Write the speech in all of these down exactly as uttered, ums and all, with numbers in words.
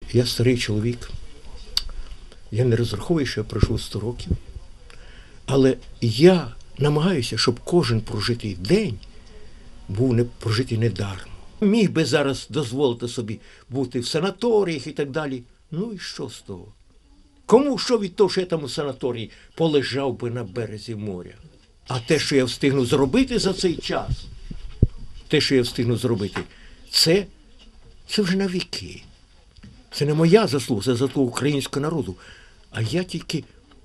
Я старий чоловік, я не розраховую, що я проживу сто років, але я намагаюся, щоб кожен прожитий день був не прожитий недаром. Міг би зараз дозволити собі бути в санаторіях і так далі. Ну і що з того? Кому що від того, що я там у санаторії полежав би на березі моря? А те, що я встигну зробити за цей час, те, що я встигну зробити, це, це вже на віки. Це не моя заслуга, це заслуга українського народу. А я тільки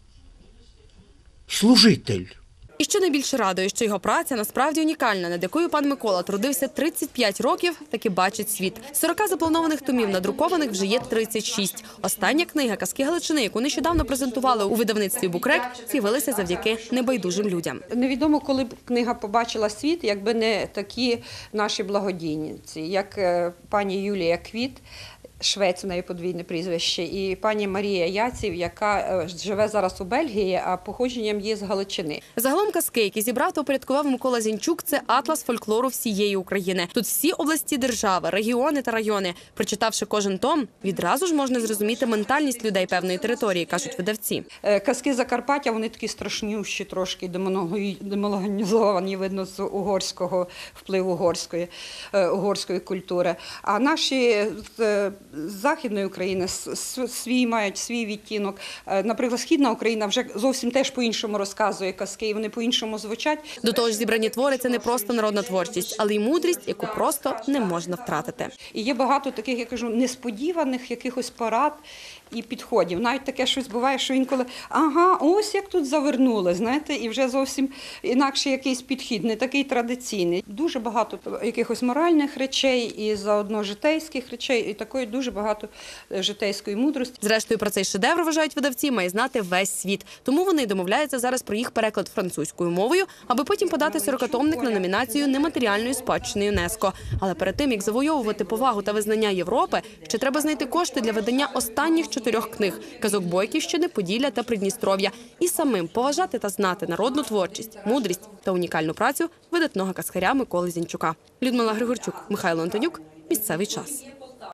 служитель. І що найбільше радує, що його праця насправді унікальна, над якою пан Микола трудився тридцять п'ять років, таки бачить світ. З сорока запланованих томів надрукованих вже є тридцять шість. Остання книга «Казки Галичини», яку нещодавно презентували у видавництві «Букрек», з'явилася завдяки небайдужим людям. Невідомо, коли б книга побачила світ, якби не такі наші благодійниці, як пані Юлія Квіт, Швець, в неї подвійне прізвище, і пані Марія Яців, яка живе зараз у Бельгії, а походженням є з Галичини. Загалом казки, які зібрав та упорядкував Микола Зінчук, це атлас фольклору всієї України. Тут всі області держави, регіони та райони. Прочитавши кожен том, відразу ж можна зрозуміти ментальність людей певної території, кажуть видавці. Казки Закарпаття, вони такі страшнющі, трошки демонологізовані, видно, з угорського впливу угорської, угорської культури. А наші з Західної України свій мають свій відтінок. Наприклад, Східна Україна вже зовсім теж по-іншому розказує казки, і вони по-іншому звучать. До того ж, зібрані твори – це не просто народна творчість, але й мудрість, яку просто не можна втратити. І є багато таких, я кажу, несподіваних якихось порад і підходів. Навіть таке щось буває, що інколи, ага, ось як тут завернули, знаєте, і вже зовсім інакший якийсь підхід, не такий традиційний. Дуже багато якихось моральних речей і заодно житейських речей, і такої дуже багато житейської мудрості. Зрештою, про цей шедевр, вважають видавці, має знати весь світ. Тому вони домовляються зараз про їх переклад французькою мовою, аби потім подати сорокатомник на номінацію нематеріальної спадщини ЮНЕСКО. Але перед тим, як завойовувати повагу та визнання Європи, ще треба знайти кошти для видання останніх чотирьох книг – «Казок Бойківщини», «Поділля» та «Придністров'я». І самим поважати та знати народну творчість, мудрість та унікальну працю видатного казкаря Миколи Зінчука. Людмила Григорчук, Михайло Антонюк. Місцевий час.